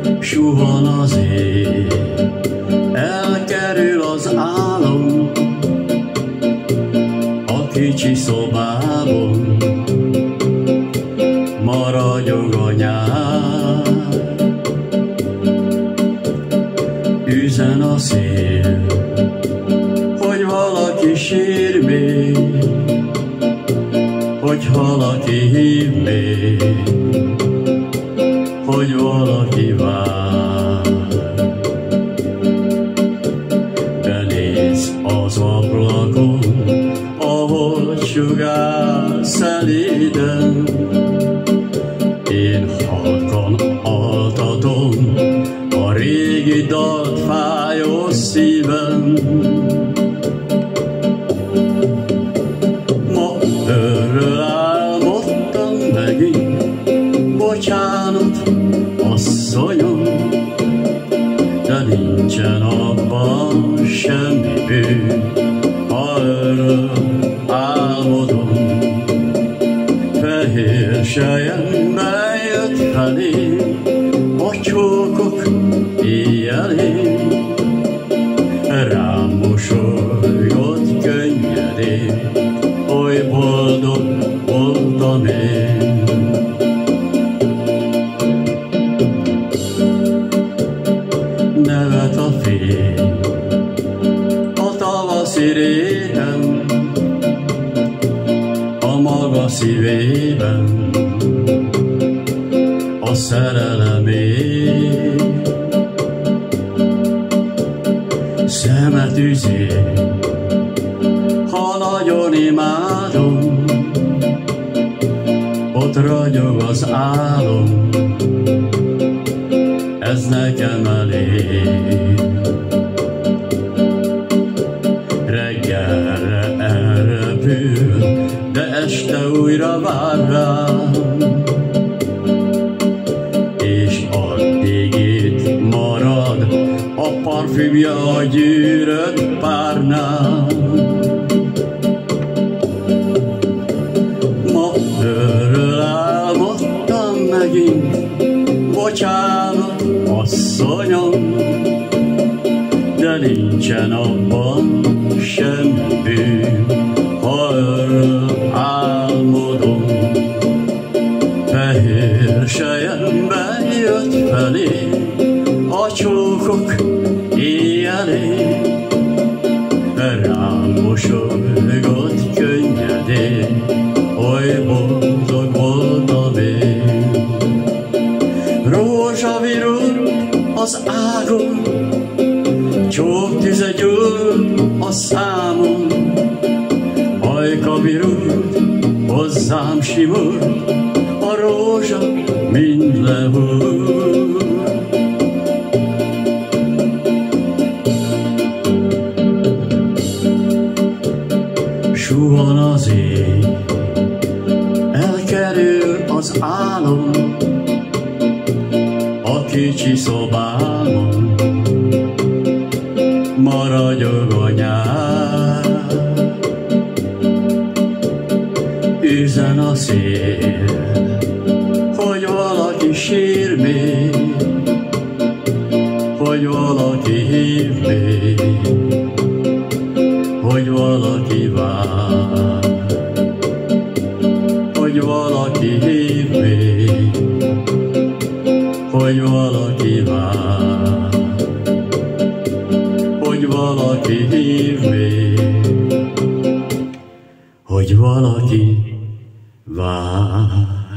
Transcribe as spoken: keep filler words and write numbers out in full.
Suhan az ég, elkerül az álom a kicsi szobában, ma ragyog a nyár. Üzen a szél, hogy valaki sír még, hogy valaki hív még, hogy valaki vár. Benéz az ablakon, ahol sugár szelíden, én halkan altatom a régi dalt fájó szívem. Ma örről álmodtam megint, bocsánat, asszonyom, de nincsen abban semmi bűn, ha örről álmodom. Fehér selyembe jött felém a csókok éjjelén, rám mosolygott könnyedén, oly boldog voltam én. Nevet a fény a tavaszi réten, a maga szívében a szerelemé. Szemet üzél, ha nagyon imádom, ott ragyog az álom, ez nekem elég. Reggelre elrepül, de este újra vár rám, és addig itt marad a parfümja a gyűrött párnán. Ma őről álmodtam megint, bocsánat, asszonyom, de nincsen abban semmi bűn, ha örül álmodom. Fehér selyembe jött felé a csókok éjjelén, rám mosolygott könnyedén, oly boldog voltam én. Rózsa virult az ágon, csóktüze gyúlt a számon, ajka virult, hozzám simult, a rózsa mind lehull. Suhan az ég, elkerül az álom a kicsi szobámon, ma ragyog a nyár. Üzen a szél, hogy valaki sír még, hogy valaki hív még, hogy valaki vár. Hogy valaki hív még, hogy valaki vár. Hogy valaki hív még, hogy valaki vár.